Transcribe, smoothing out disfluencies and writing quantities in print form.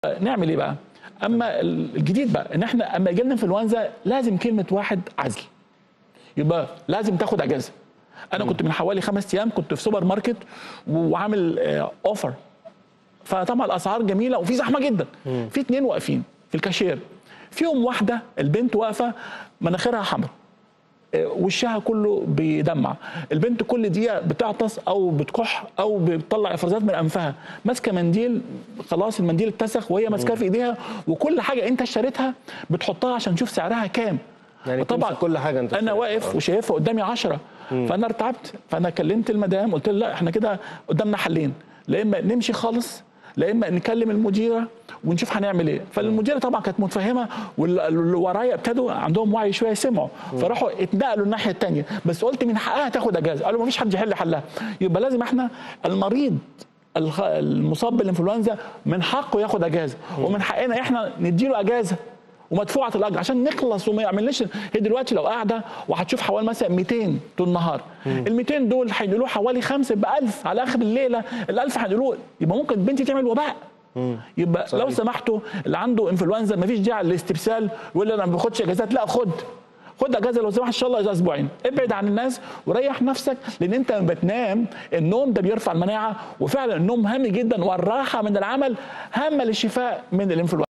نعمل ايه بقى؟ اما الجديد بقى ان احنا اما يجي لنا انفلونزا لازم كلمه واحد عزل، يبقى لازم تاخد اجازه. انا كنت من حوالي 5 ايام كنت في سوبر ماركت وعامل اوفر، فطبعا الاسعار جميله وفي زحمه جدا. في 2 واقفين في الكاشير، فيهم واحده البنت واقفه مناخيرها حمراء، وشها كله بيدمع، البنت كل دقيقه بتعطس او بتكح او بتطلع افرازات من انفها، ماسكه منديل خلاص المنديل اتسخ وهي ماسكاه في ايديها، وكل حاجه انت اشتريتها بتحطها عشان تشوف سعرها كام. يعني طبعا كل حاجه انت انا واقف وشايفها قدامي 10، فانا ارتعبت، فانا كلمت المدام قلت لها لا احنا كده قدامنا حلين، لا اما نمشي خالص لا اما نكلم المديره ونشوف هنعمل ايه. فالمديره طبعا كانت متفهمه، واللي ورايا ابتدوا عندهم وعي شويه سمعوا، فراحوا اتنقلوا الناحيه الثانيه، بس قلت من حقها تاخد اجازه، قالوا ما فيش حد يحل حلها. يبقى لازم احنا المريض المصاب بالانفلونزا من حقه ياخد اجازه، ومن حقنا احنا نديله اجازه ومدفوعه الاجر عشان نخلص وما يعملناش. هي دلوقتي لو قاعده وهتشوف حوالي مثلا 200 طول النهار، ال 200 دول هينقلوه حوالي 5 يبقى 1000 على اخر الليله، ال 1000 هينقلوه، يبقى ممكن بنتي تعمل وباء. يبقى صحيح. لو سمحتوا اللي عنده انفلونزا مفيش داعي للاستبسال ويقول انا ما باخدش اجازات، لا خد اجازه لو سمحت ان شاء الله اسبوعين، ابعد عن الناس وريح نفسك، لان انت لما بتنام النوم ده بيرفع المناعه، وفعلا النوم هام جدا، والراحه من العمل هامه للشفاء من الانفلونزا.